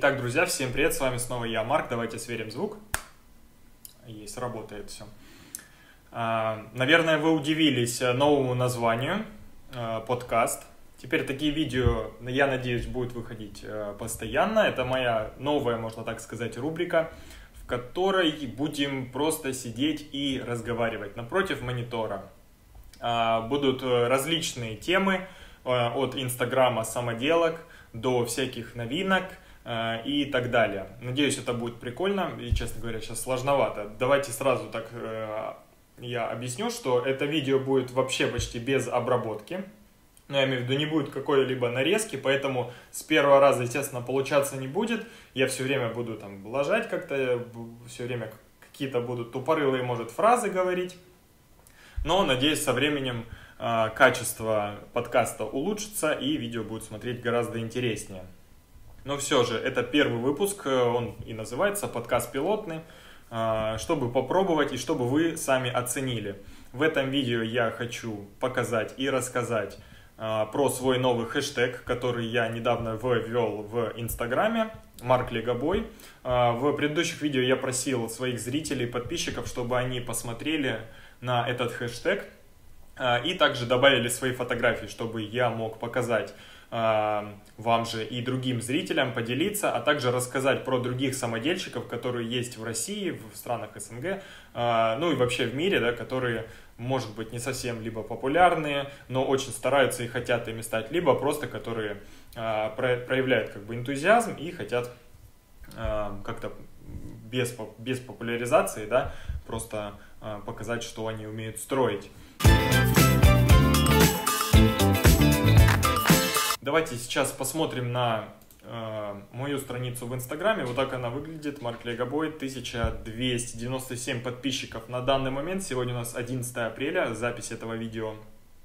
Итак, друзья, всем привет, с вами снова я, Марк. Давайте сверим звук. Есть, работает все. Наверное, вы удивились новому названию, подкаст. Теперь такие видео, я надеюсь, будут выходить постоянно. Это моя новая, можно так сказать, рубрика, в которой будем просто сидеть и разговаривать напротив монитора. Будут различные темы, от инстаграма самоделок до всяких новинок и так далее. Надеюсь, это будет прикольно и, честно говоря, сейчас сложновато. Давайте сразу так я объясню, что это видео будет вообще почти без обработки. Но я имею в виду, не будет какой-либо нарезки, поэтому с первого раза, естественно, получаться не будет. Я все время буду там лажать как-то, все время какие-то будут тупорылые, может, фразы говорить. Но, надеюсь, со временем качество подкаста улучшится и видео будет смотреть гораздо интереснее. Но все же, это первый выпуск, он и называется «Подкаст пилотный», чтобы попробовать и чтобы вы сами оценили. В этом видео я хочу показать и рассказать про свой новый хэштег, который я недавно ввел в Инстаграме, Марк Легобой. В предыдущих видео я просил своих зрителей, подписчиков, чтобы они посмотрели на этот хэштег и также добавили свои фотографии, чтобы я мог показать вам же и другим зрителям, поделиться, а также рассказать про других самодельщиков, которые есть в России, в странах СНГ, ну и вообще в мире, да, которые, может быть, не совсем либо популярные, но очень стараются и хотят ими стать, либо просто которые проявляют как бы энтузиазм и хотят как-то без популяризации, да, просто показать, что они умеют строить. Давайте сейчас посмотрим на мою страницу в Инстаграме. Вот так она выглядит. Марк Легобой, 1297 подписчиков на данный момент. Сегодня у нас 11 апреля, запись этого видео.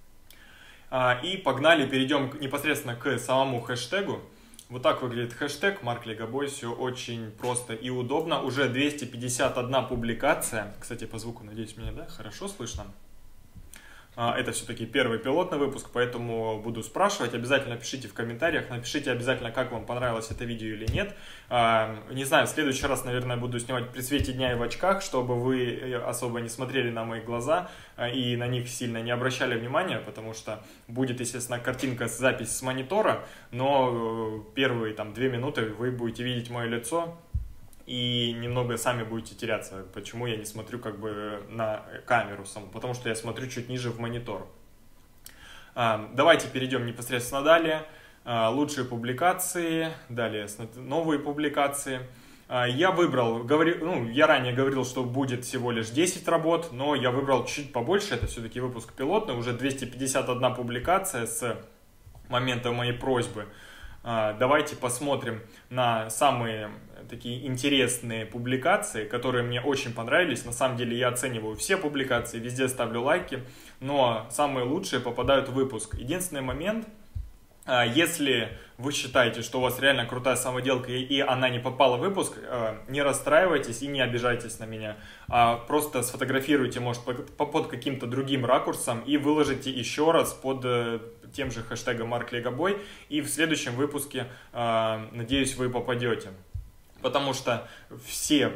И погнали, перейдем непосредственно к самому хэштегу. Вот так выглядит хэштег Марк Легобой. Все очень просто и удобно. Уже 251 публикация. Кстати, по звуку, надеюсь, меня, да, хорошо слышно. Это все-таки первый пилотный выпуск, поэтому буду спрашивать. Обязательно пишите в комментариях, напишите обязательно, как вам понравилось это видео или нет. Не знаю, в следующий раз, наверное, буду снимать при свете дня и в очках, чтобы вы особо не смотрели на мои глаза и на них сильно не обращали внимания, потому что будет, естественно, картинка, запись с монитора, но первые там 2 минуты вы будете видеть мое лицо. И немного сами будете теряться, почему я не смотрю как бы на камеру саму, потому что я смотрю чуть ниже в монитор. Давайте перейдем непосредственно далее. Лучшие публикации, далее новые публикации. Я выбрал, я ранее говорил, что будет всего лишь 10 работ, но я выбрал чуть побольше, это все-таки выпуск пилотный, уже 251 публикация с момента моей просьбы. Давайте посмотрим на самые такие интересные публикации, которые мне очень понравились. На самом деле я оцениваю все публикации, везде ставлю лайки, но самые лучшие попадают в выпуск. Единственный момент, если вы считаете, что у вас реально крутая самоделка и она не попала в выпуск, не расстраивайтесь и не обижайтесь на меня. Просто сфотографируйте, может, под каким-то другим ракурсом и выложите еще раз под тем же хэштегом Марк Легобой. И в следующем выпуске, надеюсь, вы попадете. Потому что все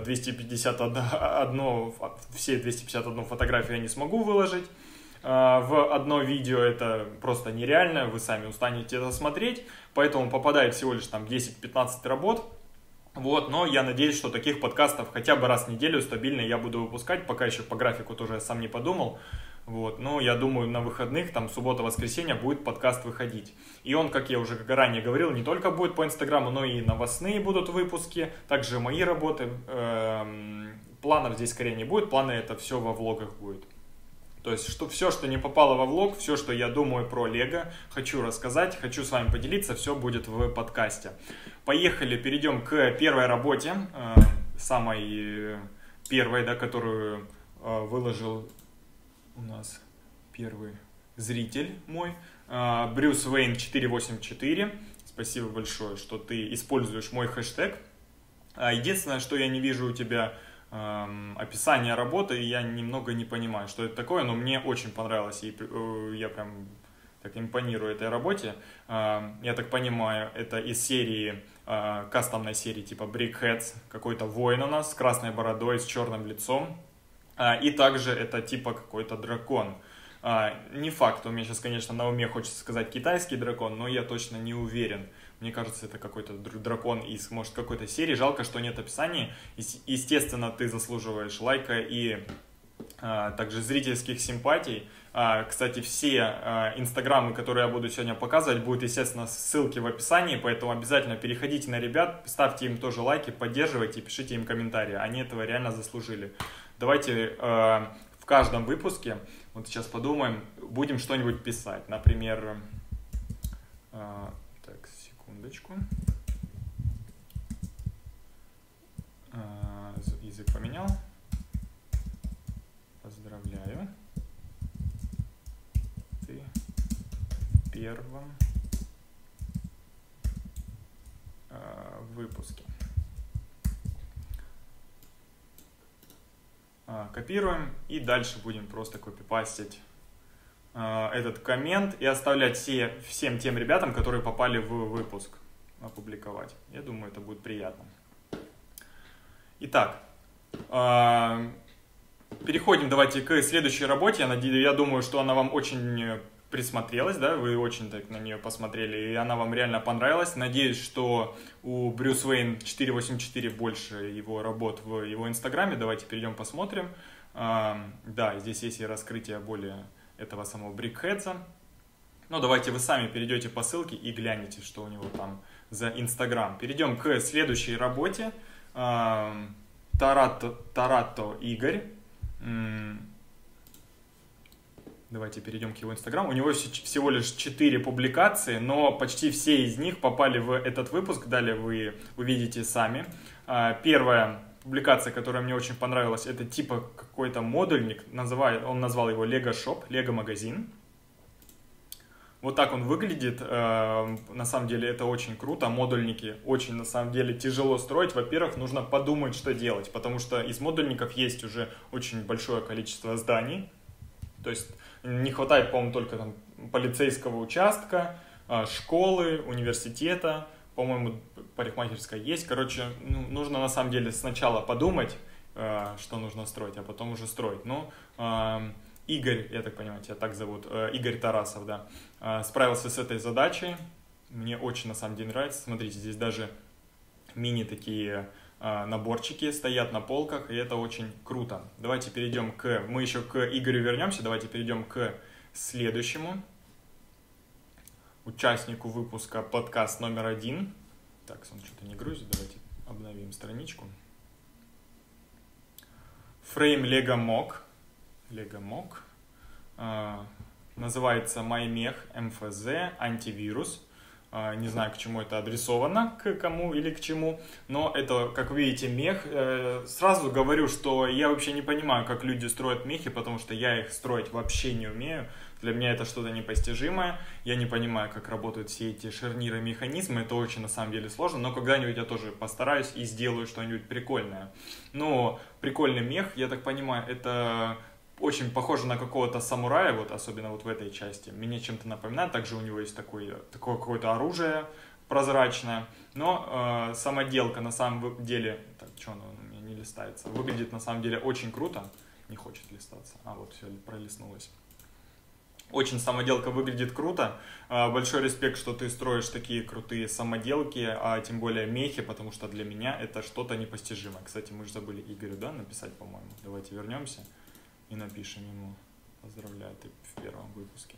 251 фотографию я не смогу выложить в одно видео, это просто нереально, вы сами устанете это смотреть, поэтому попадает всего лишь там 10-15 работ. Вот, но я надеюсь, что таких подкастов хотя бы раз в неделю стабильно я буду выпускать, пока еще по графику тоже я сам не подумал. Вот, но я думаю, на выходных, там суббота-воскресенье будет подкаст выходить. И он, как я уже ранее говорил, не только будет по Инстаграму, но и новостные будут выпуски, также мои работы. Планов здесь скорее не будет, планы это все во влогах будет. То есть все, что не попало во влог, все, что я думаю про Лего, хочу рассказать, хочу с вами поделиться, все будет в подкасте. Поехали, перейдем к первой работе, самой первой, да, которую выложил у нас первый зритель мой, Брюс Уэйн 484. Спасибо большое, что ты используешь мой хэштег. Единственное, что я не вижу у тебя описание работы, и я немного не понимаю, что это такое, но мне очень понравилось, и я прям так импонирую этой работе. Я так понимаю, это из серии, кастомной серии типа Brickheads, какой-то воин у нас с красной бородой, с черным лицом. И также это типа какой-то дракон. Не факт, у меня сейчас, конечно, на уме хочется сказать китайский дракон, но я точно не уверен. Мне кажется, это какой-то дракон из, может, какой-то серии. Жалко, что нет описания. Естественно, ты заслуживаешь лайка и также зрительских симпатий. Кстати, все инстаграмы, которые я буду сегодня показывать, будут, естественно, ссылки в описании, поэтому обязательно переходите на ребят, ставьте им тоже лайки, поддерживайте, пишите им комментарии, они этого реально заслужили. Давайте в каждом выпуске, вот сейчас подумаем, будем что-нибудь писать, например, так, секундочку, язык поменял, поздравляю. Первом выпуске. Копируем и дальше будем просто копипастить этот коммент и оставлять всем тем ребятам, которые попали в выпуск, опубликовать. Я думаю, это будет приятно. Итак, переходим давайте к следующей работе. Я думаю, что она вам очень присмотрелась, да, вы очень так на нее посмотрели, и она вам реально понравилась. Надеюсь, что у Брюс Уэйн 484 больше его работ в его инстаграме. Давайте перейдем посмотрим. Да, здесь есть и раскрытие более этого самого Брикхедса. Но давайте вы сами перейдете по ссылке и глянете, что у него там за инстаграм. Перейдем к следующей работе. Тарато Игорь. Давайте перейдем к его инстаграму. У него всего лишь 4 публикации, но почти все из них попали в этот выпуск. Далее вы увидите сами. Первая публикация, которая мне очень понравилась, это типа какой-то модульник. Он назвал его Lego Shop, Lego магазин. Вот так он выглядит. На самом деле это очень круто. Модульники очень на самом деле тяжело строить. Во-первых, нужно подумать, что делать, потому что из модульников есть уже очень большое количество зданий. То есть не хватает, по-моему, только там полицейского участка, школы, университета, по-моему, парикмахерская есть. Короче, нужно на самом деле сначала подумать, что нужно строить, а потом уже строить. Но Игорь, я так понимаю, тебя так зовут, Игорь Тарасов, да, справился с этой задачей. Мне очень на самом деле нравится. Смотрите, здесь даже мини такие наборчики стоят на полках, и это очень круто. Давайте перейдем мы еще к Игорю вернемся, давайте перейдем к следующему участнику выпуска подкаст номер 1. Так, он что-то не грузит, давайте обновим страничку. Frame Lego Mock. Называется MyMech MFZ антивирус. Не знаю, к чему это адресовано, к кому или к чему, но это, как вы видите, мех. Сразу говорю, что я вообще не понимаю, как люди строят мехи, потому что я их строить вообще не умею. Для меня это что-то непостижимое. Я не понимаю, как работают все эти шарниры, механизмы. Это очень, на самом деле, сложно, но когда-нибудь я тоже постараюсь и сделаю что-нибудь прикольное. Но прикольный мех, я так понимаю, это очень похоже на какого-то самурая, вот особенно вот в этой части. Мне чем-то напоминает. Также у него есть такое какое-то оружие прозрачное. Но самоделка на самом деле... Так, что оно у меня не листается? Выглядит на самом деле очень круто. Не хочет листаться. Вот все, пролистнулось. Очень самоделка выглядит круто. Большой респект, что ты строишь такие крутые самоделки, а тем более мехи, потому что для меня это что-то непостижимое. Кстати, мы же забыли Игорю, да, написать, по-моему. Давайте вернемся и напишем ему. Поздравляю, ты в первом выпуске.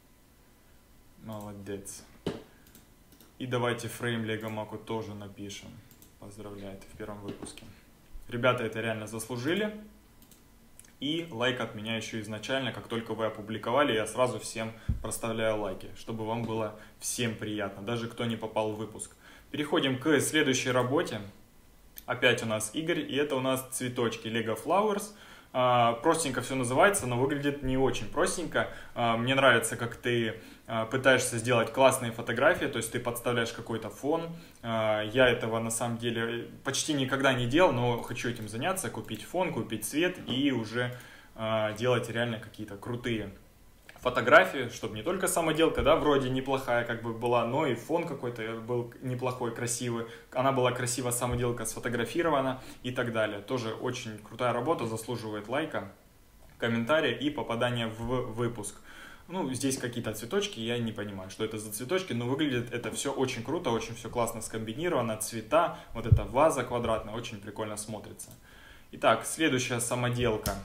Молодец. И давайте Frame Lego Mock тоже напишем. Поздравляю, ты в первом выпуске. Ребята это реально заслужили. И лайк от меня еще изначально, как только вы опубликовали, я сразу всем проставляю лайки, чтобы вам было всем приятно, даже кто не попал в выпуск. Переходим к следующей работе. Опять у нас Игорь, и это у нас цветочки Lego Flowers. Простенько все называется, но выглядит не очень простенько. Мне нравится, как ты пытаешься сделать классные фотографии, то есть ты подставляешь какой-то фон. Я этого на самом деле почти никогда не делал, но хочу этим заняться, купить фон, купить цвет и уже делать реально какие-то крутые фотографии, чтобы не только самоделка, да, вроде неплохая как бы была, но и фон какой-то был неплохой, красивый. Она была красиво, самоделка сфотографирована и так далее. Тоже очень крутая работа, заслуживает лайка, комментария и попадания в выпуск. Ну, здесь какие-то цветочки, я не понимаю, что это за цветочки, но выглядит это все очень круто, очень все классно скомбинировано, цвета, вот эта ваза квадратная, очень прикольно смотрится. Итак, следующая самоделка.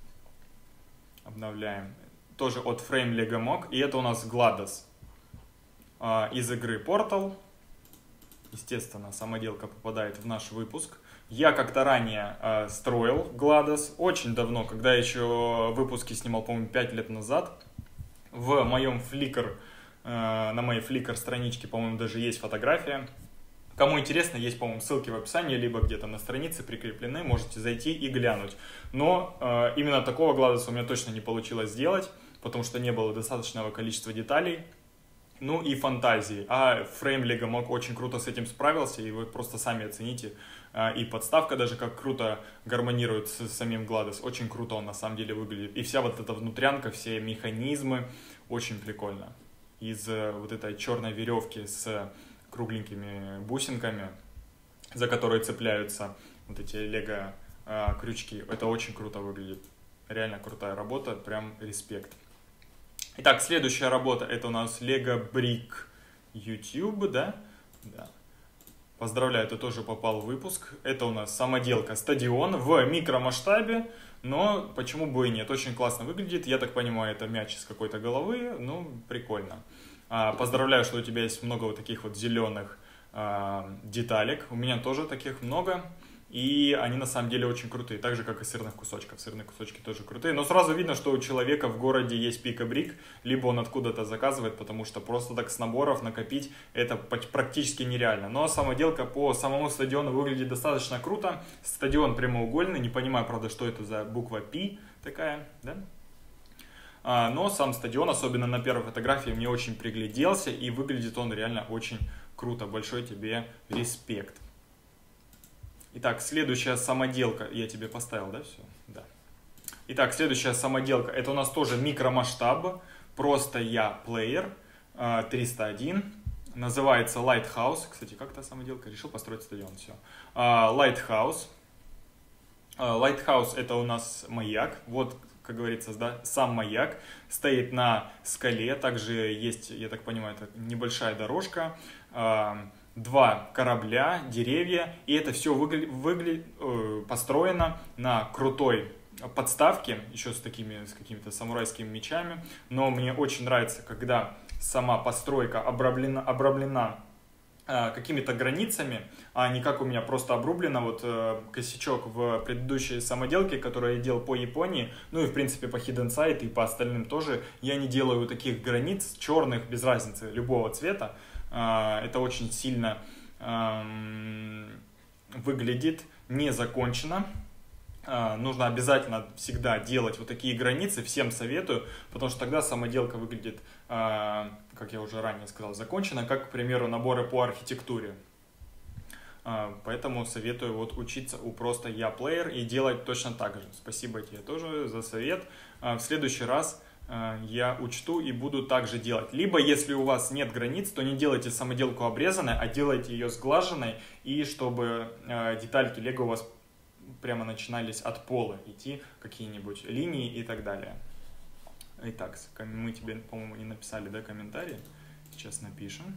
Обновляем. Тоже от Frame Lego Mog, и это у нас GLaDOS из игры Portal. Естественно, самоделка попадает в наш выпуск. Я как-то ранее строил GLaDOS, очень давно, когда еще выпуски снимал, по-моему, 5 лет назад. В моем Flickr, на моей Flickr страничке, по-моему, даже есть фотография. Кому интересно, есть, по-моему, ссылки в описании, либо где-то на странице прикреплены, можете зайти и глянуть. Но именно такого GLaDOS у меня точно не получилось сделать, потому что не было достаточного количества деталей, ну и фантазии. А Frame Lego Mog очень круто с этим справился, и вы просто сами оцените. И подставка даже как круто гармонирует с самим GLaDOS, очень круто он на самом деле выглядит. И вся вот эта внутрянка, все механизмы, очень прикольно. Из вот этой черной веревки с кругленькими бусинками, за которые цепляются вот эти лего крючки, это очень круто выглядит. Реально крутая работа, прям респект. Итак, следующая работа, это у нас Lego Brick YouTube, да? Да. Поздравляю, ты тоже попал в выпуск. Это у нас самоделка стадион в микромасштабе, но почему бы и нет, очень классно выглядит. Я так понимаю, это мяч из какой-то головы, ну, прикольно. Поздравляю, что у тебя есть много вот таких вот зеленых деталек. У меня тоже таких много. И они на самом деле очень крутые, так же как и сырных кусочков. Сырные кусочки тоже крутые. Но сразу видно, что у человека в городе есть пика-брик, либо он откуда-то заказывает, потому что просто так с наборов накопить это практически нереально. Но самоделка по самому стадиону выглядит достаточно круто. Стадион прямоугольный, не понимаю, правда, что это за буква P такая, да? Но сам стадион, особенно на первой фотографии, мне очень пригляделся, и выглядит он реально очень круто. Большой тебе респект. Итак, следующая самоделка, я тебе поставил, да, все? Да. Итак, следующая самоделка, это у нас тоже микромасштаб, просто я плеер 301, называется Lighthouse. Кстати, как эта самоделка? Решил построить стадион, все. Lighthouse. Lighthouse это у нас маяк, вот, как говорится, да, сам маяк, стоит на скале, также есть, я так понимаю, это небольшая дорожка, два корабля, деревья, и это все построено на крутой подставке, еще с какими-то самурайскими мечами, но мне очень нравится, когда сама постройка обрамлена какими-то границами, а не как у меня просто обрублено, вот косячок в предыдущей самоделке, которую я делал по Японии, ну и в принципе по Hidden Side и по остальным тоже, я не делаю таких границ черных, без разницы, любого цвета. Это очень сильно выглядит незаконченно. Нужно обязательно всегда делать вот такие границы, всем советую, потому что тогда самоделка выглядит, как я уже ранее сказал, закончена, как, к примеру, наборы по архитектуре. Поэтому советую вот учиться у просто я плеер и делать точно так же. Спасибо тебе тоже за совет. В следующий раз я учту и буду также делать. Либо, если у вас нет границ, то не делайте самоделку обрезанной, а делайте ее сглаженной, и чтобы детальки лего у вас прямо начинались от пола идти, какие-нибудь линии и так далее. Итак, мы тебе, по-моему, не написали, да, комментарии? Сейчас напишем.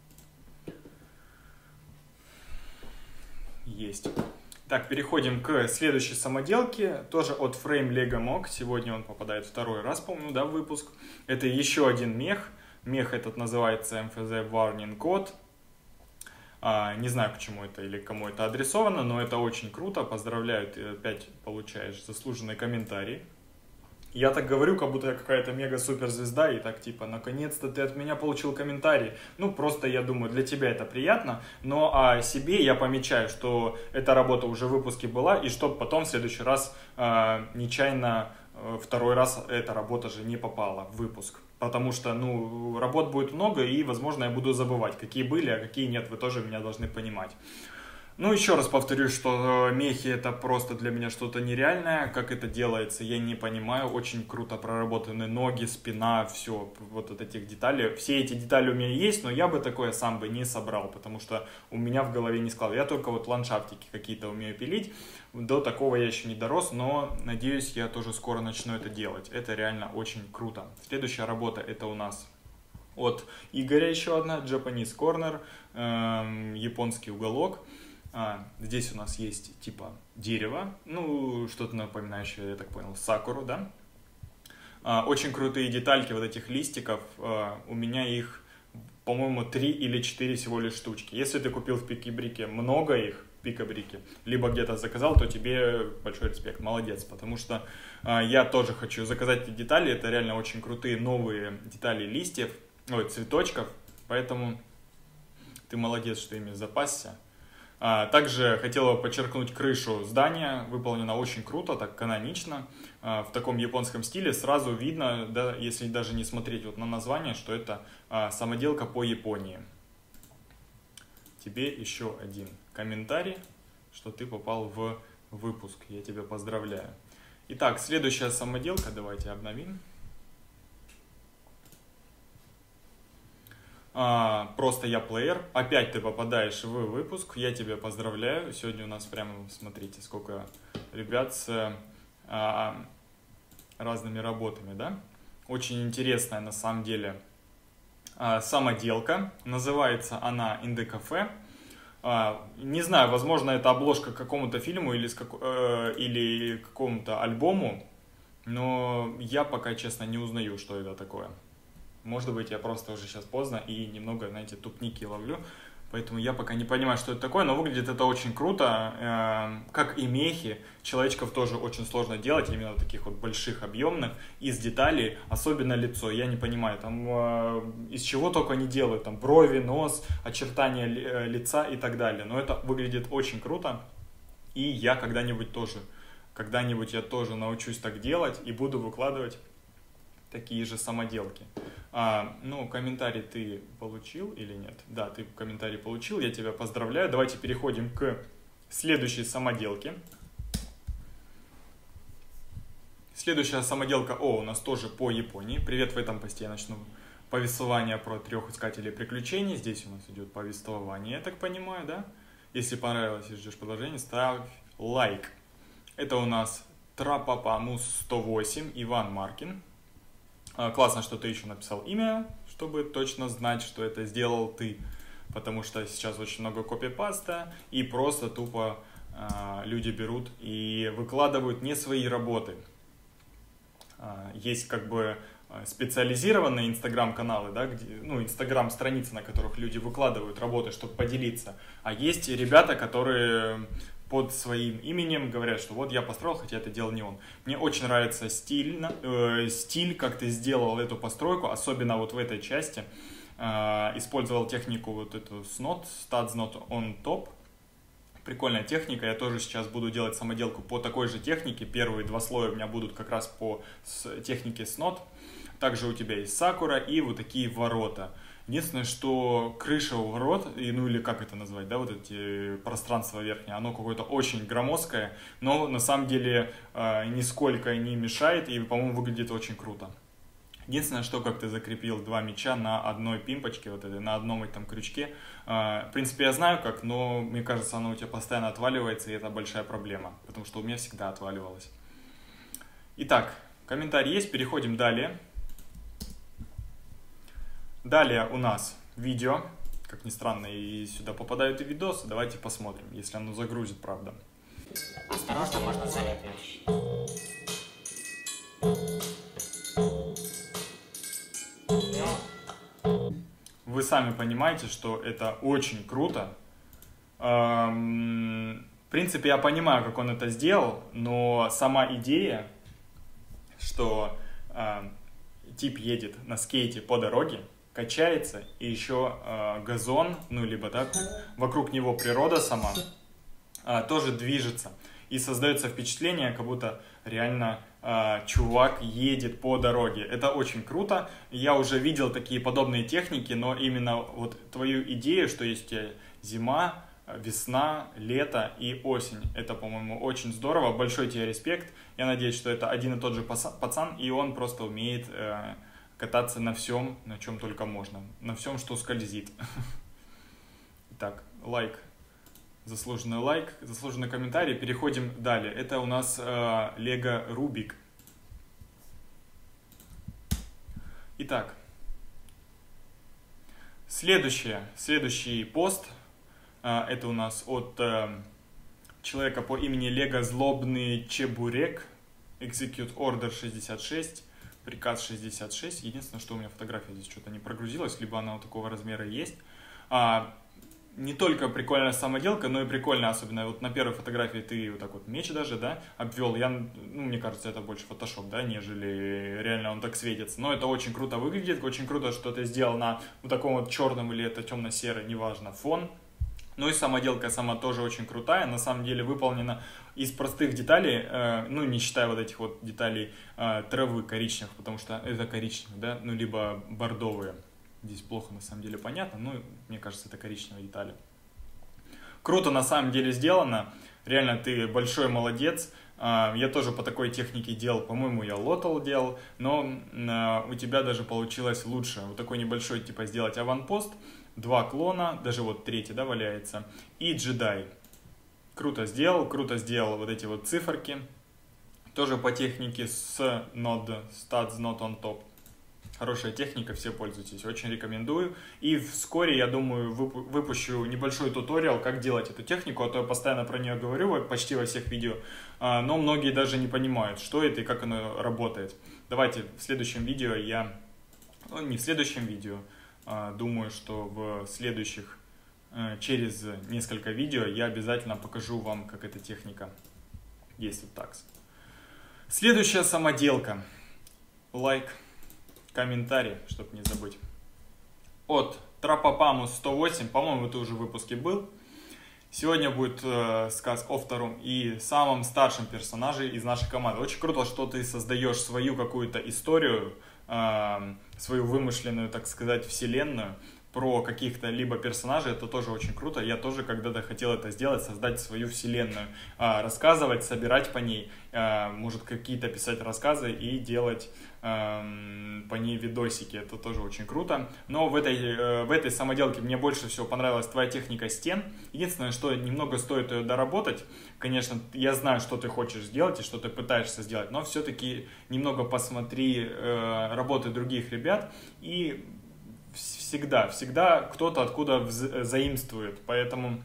Есть. Так, переходим к следующей самоделке, тоже от Frame Lego Mog. Сегодня он попадает второй раз, по-моему, да, в выпуск. Это еще один мех. Мех этот называется MFZ Warning Code. Не знаю, почему это или кому это адресовано, но это очень круто. Поздравляю, ты опять получаешь заслуженный комментарий. Я так говорю, как будто я какая-то мега-суперзвезда, и так типа, наконец-то ты от меня получил комментарий. Ну, просто я думаю, для тебя это приятно, но о себе я помечаю, что эта работа уже в выпуске была, и чтобы потом в следующий раз нечаянно второй раз эта работа же не попала в выпуск. Потому что, ну, работ будет много, и, возможно, я буду забывать, какие были, а какие нет, вы тоже меня должны понимать. Ну, еще раз повторюсь, что мехи это просто для меня что-то нереальное. Как это делается, я не понимаю. Очень круто проработаны ноги, спина, все вот от этих деталей. Все эти детали у меня есть, но я бы такое сам бы не собрал, потому что у меня в голове не складывается. Я только вот ландшафтики какие-то умею пилить. До такого я еще не дорос, но надеюсь, я тоже скоро начну это делать. Это реально очень круто. Следующая работа это у нас от Игоря еще одна, Japanese Corner, японский уголок. Здесь у нас есть типа дерево, ну что-то напоминающее, я так понял, сакуру, да? Очень крутые детальки вот этих листиков, у меня их, по-моему, 3 или 4 всего лишь штучки. Если ты купил в Пикабрике много их, Пикабрике, либо где-то заказал, то тебе большой респект, молодец, потому что я тоже хочу заказать эти детали, это реально очень крутые новые детали листьев, ой, цветочков, поэтому ты молодец, что ими запасся. Также хотела подчеркнуть крышу здания, выполнена очень круто, так канонично, в таком японском стиле. Сразу видно, да, если даже не смотреть вот на название, что это самоделка по Японии. Тебе еще один комментарий, что ты попал в выпуск, я тебя поздравляю. Итак, следующая самоделка, давайте обновим. Просто я плеер. Опять ты попадаешь в выпуск. Я тебя поздравляю. Сегодня у нас прямо, смотрите, сколько ребят с разными работами, да? Очень интересная на самом деле самоделка. Называется она In the Cafe. Не знаю, возможно, это обложка к какому-то фильму или какому-то альбому, но я пока, честно, не узнаю, что это такое. Может быть, я просто уже сейчас поздно и немного, знаете, тупники ловлю. Поэтому я пока не понимаю, что это такое, но выглядит это очень круто. Как и мехи, человечков тоже очень сложно делать, именно таких вот больших, объемных, из деталей, особенно лицо. Я не понимаю, там из чего только они делают, там брови, нос, очертания лица и так далее. Но это выглядит очень круто, и я когда-нибудь я тоже научусь так делать и буду выкладывать такие же самоделки. Ну, комментарий ты получил или нет? Да, ты комментарий получил, я тебя поздравляю. Давайте переходим к следующей самоделке. Следующая самоделка, у нас тоже по Японии. Привет, в этом посте я начну повествование про 3 искателей приключений. Здесь у нас идет повествование, я так понимаю, да? Если понравилось и ждешь продолжения, ставь лайк. Это у нас Трапапамус 108, Иван Маркин. Классно, что ты еще написал имя, чтобы точно знать, что это сделал ты, потому что сейчас очень много копипаста, и просто тупо люди берут и выкладывают не свои работы. Есть как бы специализированные инстаграм-каналы, да, инстаграм-страницы, на которых люди выкладывают работы, чтобы поделиться, а есть ребята, которые под своим именем говорят, что вот я построил, хотя это делал не он. Мне очень нравится стиль, как ты сделал эту постройку, особенно вот в этой части. Использовал технику вот эту SNOT, Studs Not On Top. Прикольная техника, я тоже сейчас буду делать самоделку по такой же технике. Первые 2 слоя у меня будут как раз по технике SNOT. Также у тебя есть сакура и вот такие ворота. Единственное, что крыша у ворот, ну или как это назвать, да, вот эти пространства верхние, оно какое-то очень громоздкое, но на самом деле нисколько не мешает и, по-моему, выглядит очень круто. Единственное, что как ты закрепил 2 мяча на одной пимпочке, вот этой, на одном этом крючке. В принципе, я знаю как, но мне кажется, оно у тебя постоянно отваливается, и это большая проблема, потому что у меня всегда отваливалось. Итак, комментарий есть, переходим далее. Далее у нас видео, как ни странно, и сюда попадают и видосы. Давайте посмотрим, если оно загрузит, правда. Осторожно, можно залипнуть. Вы сами понимаете, что это очень круто. В принципе, я понимаю, как он это сделал, но сама идея, что тип едет на скейте по дороге, качается, и еще газон, ну, либо так, вокруг него природа сама тоже движется. И создается впечатление, как будто реально чувак едет по дороге. Это очень круто. Я уже видел такие подобные техники, но именно вот твою идею, что есть у тебя зима, весна, лето и осень. Это, по-моему, очень здорово. Большой тебе респект. Я надеюсь, что это один и тот же пацан, и он просто умеет кататься на всем, на чем только можно. На всем, что скользит. Итак, лайк. Заслуженный комментарий. Переходим далее. Это у нас Лего Рубик. Итак, следующий пост. Это у нас от человека по имени Лего Злобный Чебурек. Execute Order 66. Приказ 66. Единственное, что у меня фотография здесь что-то не прогрузилась, либо она вот такого размера есть. Не только прикольная самоделка, но и прикольная, особенно вот на первой фотографии ты вот так вот меч даже, да, обвел. Мне кажется, это больше фотошоп, да, нежели реально он так светится. Но это очень круто выглядит, очень круто, что ты сделал на вот таком вот черном или это темно-серый, неважно, фон. Ну и самоделка сама тоже очень крутая, на самом деле выполнена из простых деталей, не считая вот этих вот деталей травы коричневых, потому что это коричневые, да, либо бордовые. Здесь плохо на самом деле понятно, мне кажется, это коричневые детали. Круто на самом деле сделано, реально ты большой молодец. Я тоже по такой технике делал, по-моему, я лотал делал, но у тебя даже получилось лучше. Вот такой небольшой, типа, сделать аванпост, 2 клона, даже вот третий, да, валяется, и джедай. Круто сделал вот эти вот циферки. Тоже по технике с node, stats not on top. Хорошая техника, все пользуйтесь, очень рекомендую. И вскоре, я думаю, выпущу небольшой туториал, как делать эту технику, а то я постоянно про нее говорю почти во всех видео, но многие даже не понимают, что это и как оно работает. Давайте в следующем видео не в следующем видео, думаю, что в следующих, через несколько видео я обязательно покажу вам, как эта техника действует так. Следующая самоделка. Лайк. Комментарий, чтобы не забыть. От Трапопамус 108, по-моему, это уже в выпуске был. Сегодня будет сказ о втором и самом старшем персонаже из нашей команды. Очень круто, что ты создаешь свою какую-то историю, свою вымышленную, так сказать, вселенную про каких-то либо персонажей. Это тоже очень круто. Я тоже когда-то хотел это сделать, создать свою вселенную, рассказывать, собирать по ней, может какие-то писать рассказы и делать по ней видосики. Это тоже очень круто. Но в этой самоделке мне больше всего понравилась твоя техника стен. Единственное, что немного стоит ее доработать. Конечно, я знаю, что ты хочешь сделать и что ты пытаешься сделать, но все-таки немного посмотри работы других ребят, и всегда кто-то откуда заимствует. Поэтому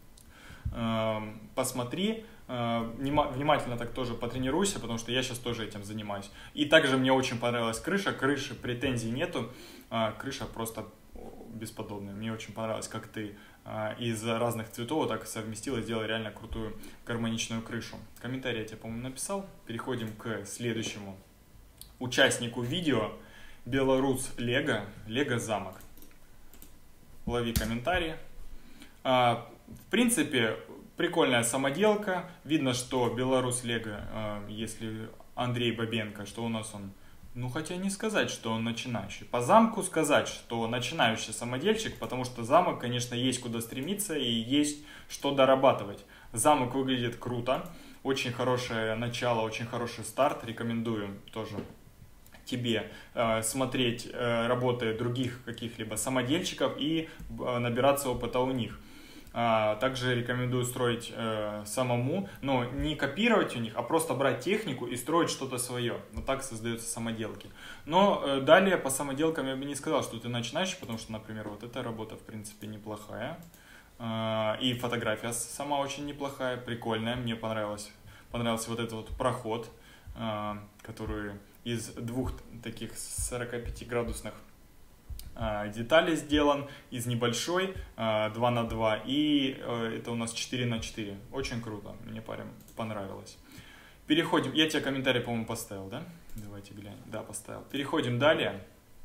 посмотри, внимательно так тоже потренируйся, потому что я сейчас тоже этим занимаюсь. И также мне очень понравилась крыша. Крыши претензий нету. Крыша просто бесподобная. Мне очень понравилось, как ты из разных цветов так совместил и сделал реально крутую гармоничную крышу. Комментарий я тебе, по-моему, написал. Переходим к следующему участнику видео. Белорус Лего. Лего замок. Лови комментарии. В принципе, прикольная самоделка. Видно, что Белорус Лего, если Андрей Бабенко, что у нас он, хотя не сказать, что он начинающий. По замку сказать, что начинающий самодельщик, потому что замок, конечно, есть куда стремиться и есть что дорабатывать. Замок выглядит круто. Очень хорошее начало, очень хороший старт. Рекомендую тоже тебе смотреть работы других каких-либо самодельщиков и набираться опыта у них. Также рекомендую строить самому, но не копировать у них, а просто брать технику и строить что-то свое. Вот так создаются самоделки. Но далее по самоделкам я бы не сказал, что ты начинаешь, потому что, например, вот эта работа в принципе неплохая. И фотография сама очень неплохая, прикольная, мне понравился вот этот вот проход, который из двух таких 45-градусных деталей сделан, из небольшой 2×2, и это у нас 4×4. Очень круто, мне понравилось. Переходим, я тебе комментарий, по-моему, поставил, да? Давайте глянем, да, поставил. Переходим далее.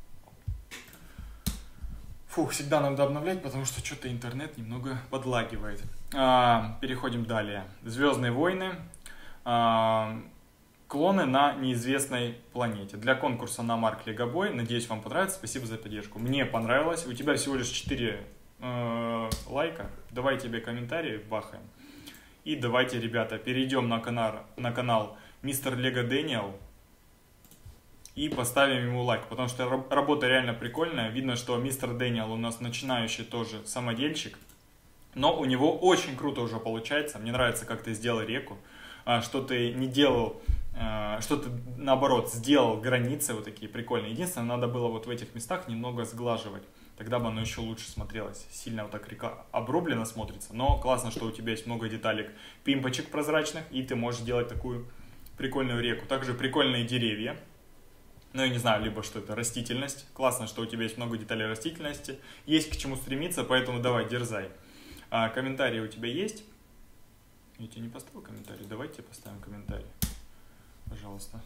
Всегда надо обновлять, потому что что-то интернет немного подлагивает. Переходим далее. Звездные войны. Клоны на неизвестной планете. Для конкурса на Марк Легобой. Надеюсь, вам понравится. Спасибо за поддержку. Мне понравилось. У тебя всего лишь 4 лайка, давай тебе комментарии бахаем. И давайте, ребята, перейдем на канал Мистер Лего Дэниел и поставим ему лайк, потому что работа реально прикольная. Видно, что Мистер Дэниел у нас начинающий тоже самодельщик, но у него очень круто уже получается. Мне нравится, как ты сделал реку, что ты не делал, что ты наоборот сделал границы вот такие прикольные. Единственное, надо было вот в этих местах немного сглаживать. Тогда бы оно еще лучше смотрелось. Сильно вот так река обрубленно смотрится. Но классно, что у тебя есть много деталек, пимпочек прозрачных, и ты можешь делать такую прикольную реку. Также прикольные деревья. Ну, я не знаю, либо что это, растительность. Классно, что у тебя есть много деталей растительности. Есть к чему стремиться, поэтому давай, дерзай. Комментарии у тебя есть? Я тебе не поставил комментарий. Давайте поставим комментарий. Пожалуйста.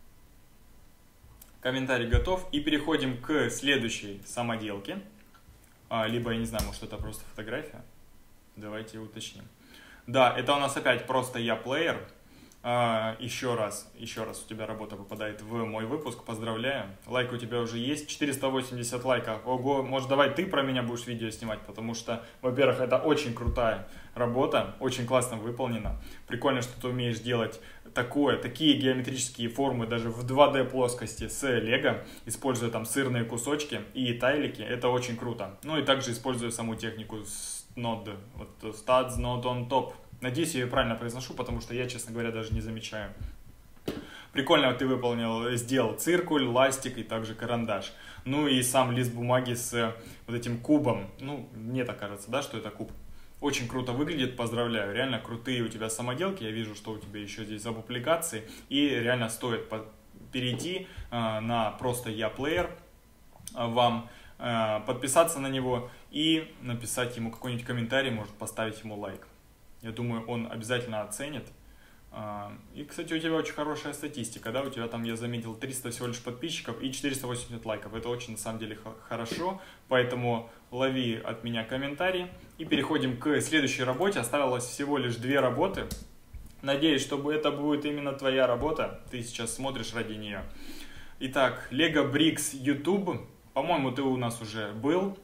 Комментарий готов. И переходим к следующей самоделке. Либо, я не знаю, может это просто фотография. Давайте уточним. Да, это у нас опять просто я плеер. Еще раз у тебя работа попадает в мой выпуск. Поздравляю. Лайк у тебя уже есть. 480 лайков. Ого, может давай ты про меня будешь видео снимать, потому что, во-первых, это очень крутая работа, очень классно выполнена. Прикольно, что ты умеешь делать такие геометрические формы даже в 2D плоскости с Лего, используя там сырные кусочки и тайлики. Это очень круто. Ну и также используя саму технику Node, вот Studs Node on Top. Надеюсь, я ее правильно произношу, потому что я, честно говоря, даже не замечаю. Прикольно ты сделал циркуль, ластик и также карандаш. Ну и сам лист бумаги с вот этим кубом. Ну, мне так кажется, да, что это куб. Очень круто выглядит, поздравляю. Реально крутые у тебя самоделки. Я вижу, что у тебя еще здесь публикации. И реально стоит перейти на просто я плеер вам, подписаться на него и написать ему какой-нибудь комментарий, может поставить ему лайк. Я думаю, он обязательно оценит. И, кстати, у тебя очень хорошая статистика, да, у тебя там, я заметил, 300 всего лишь подписчиков и 480 лайков. Это очень, на самом деле, хорошо, поэтому лови от меня комментарий. И переходим к следующей работе. Осталось всего лишь 2 работы. Надеюсь, что это будет именно твоя работа. Ты сейчас смотришь ради нее. Итак, Lego Bricks YouTube. По-моему, ты у нас уже был.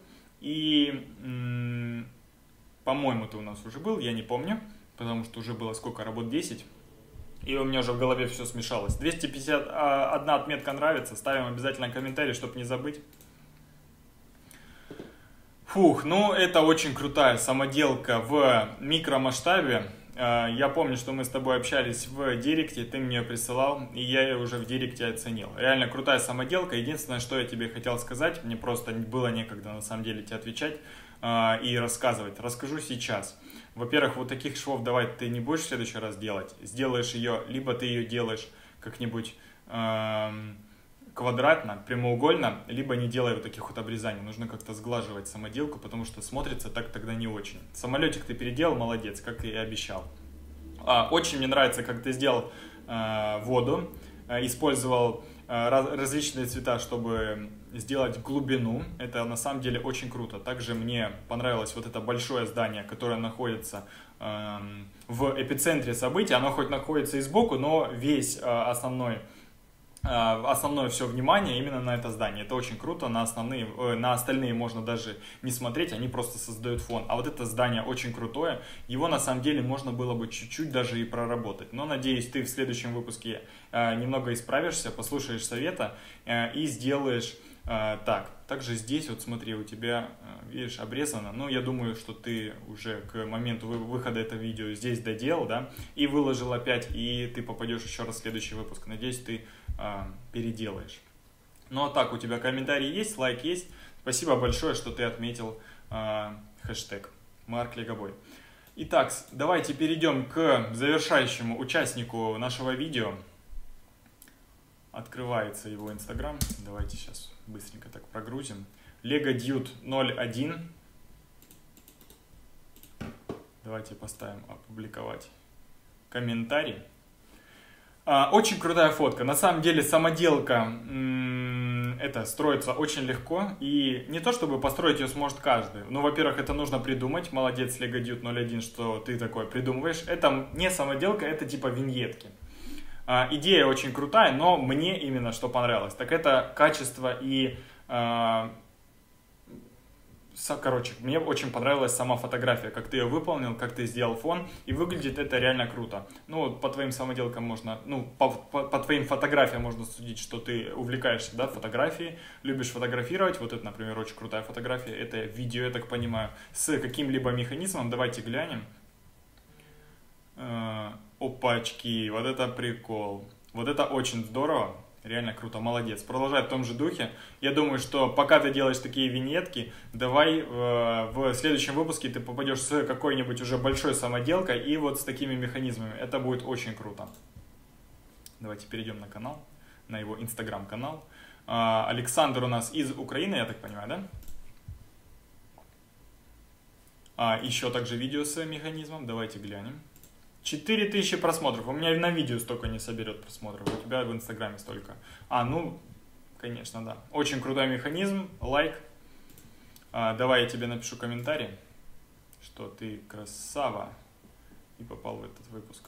По-моему, ты у нас уже был, я не помню, потому что уже было сколько, работ 10. И у меня уже в голове все смешалось. 251 отметка нравится. Ставим обязательно комментарий, чтобы не забыть. Фух, ну это очень крутая самоделка в микромасштабе. Я помню, что мы с тобой общались в директе, ты мне ее присылал, и я ее уже в директе оценил. Реально крутая самоделка. Единственное, что я тебе хотел сказать, мне просто было некогда на самом деле тебе отвечать и рассказывать. Расскажу сейчас. Во-первых, вот таких швов давай ты не будешь в следующий раз делать. Сделаешь ее, либо ты ее делаешь как-нибудь квадратно, прямоугольно, либо не делай вот таких вот обрезаний. Нужно как-то сглаживать самоделку, потому что смотрится так тогда не очень. Самолетик ты переделал, молодец, как и обещал. Очень мне нравится, как ты сделал воду, использовал различные цвета, чтобы сделать глубину. Это на самом деле очень круто. Также мне понравилось вот это большое здание, которое находится в эпицентре событий. Оно хоть находится и сбоку, но весь основное все внимание именно на это здание. Это очень круто, на остальные можно даже не смотреть, они просто создают фон. А вот это здание очень крутое, его на самом деле можно было бы чуть-чуть даже и проработать. Но надеюсь, ты в следующем выпуске немного исправишься, послушаешь совета и сделаешь так. Также здесь, вот смотри, у тебя, видишь, обрезано. Но я думаю, что ты уже к моменту выхода этого видео здесь доделал, да, и выложил опять, и ты попадешь еще раз в следующий выпуск. Надеюсь, ты переделаешь. Ну а так, у тебя комментарий есть, лайк есть. Спасибо большое, что ты отметил хэштег Марк Легобой. Итак, давайте перейдем к завершающему участнику нашего видео. Открывается его Instagram. Давайте сейчас быстренько так прогрузим. LegoDude 01. Давайте поставим опубликовать комментарий. Очень крутая фотка. На самом деле самоделка это строится очень легко. И не то чтобы построить ее сможет каждый. Но, во-первых, это нужно придумать. Молодец, LegoDude 01, что ты такое придумываешь. Это не самоделка, это типа виньетки. Идея очень крутая, но мне именно что понравилось, так это качество и Короче, мне очень понравилась сама фотография, как ты ее выполнил, как ты сделал фон, и выглядит это реально круто. Ну, вот по твоим самоделкам можно, ну, по твоим фотографиям можно судить, что ты увлекаешься, да, фотографией, любишь фотографировать. Вот это, например, очень крутая фотография, это видео, я так понимаю, с каким-либо механизмом. Давайте глянем. Опачки, вот это прикол. Вот это очень здорово. Реально круто, молодец. Продолжай в том же духе. Я думаю, что пока ты делаешь такие виньетки, давай в следующем выпуске ты попадешь с какой-нибудь уже большой самоделкой и вот с такими механизмами. Это будет очень круто. Давайте перейдем на канал, на его инстаграм-канал. Александр у нас из Украины, я так понимаю, да? Еще также видео с механизмом. Давайте глянем. 4000 просмотров. У меня на видео столько не соберет просмотров. У тебя в инстаграме столько. Ну, конечно, да. Очень крутой механизм. Лайк. Давай я тебе напишу комментарий, что ты красава и попал в этот выпуск.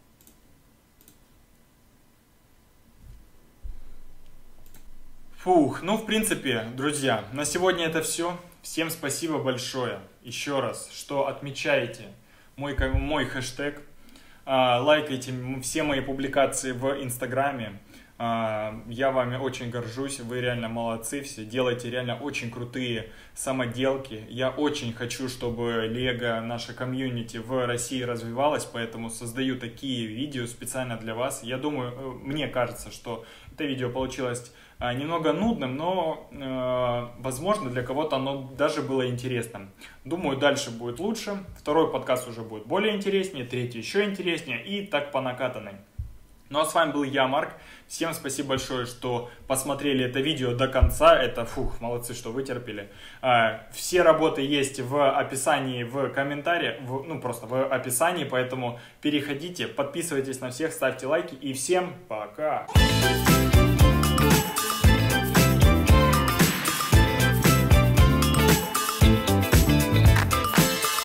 Фух, ну, в принципе, друзья, на сегодня это все. Всем спасибо большое. Еще раз, что отмечаете мой хэштег. Лайкайте все мои публикации в Инстаграме. Я вами очень горжусь, вы реально молодцы все, делаете реально очень крутые самоделки. Я очень хочу, чтобы Лего, наша комьюнити в России развивалась, поэтому создаю такие видео специально для вас. Я думаю, мне кажется, что это видео получилось немного нудным, но, возможно, для кого-то оно даже было интересным. Думаю, дальше будет лучше. Второй подкаст уже будет более интереснее, третий еще интереснее и так по накатанной. Ну а с вами был я, Марк. Всем спасибо большое, что посмотрели это видео до конца. Это, молодцы, что вытерпели. Все работы есть в описании, в комментариях, просто в описании, поэтому переходите, подписывайтесь на всех, ставьте лайки и всем пока!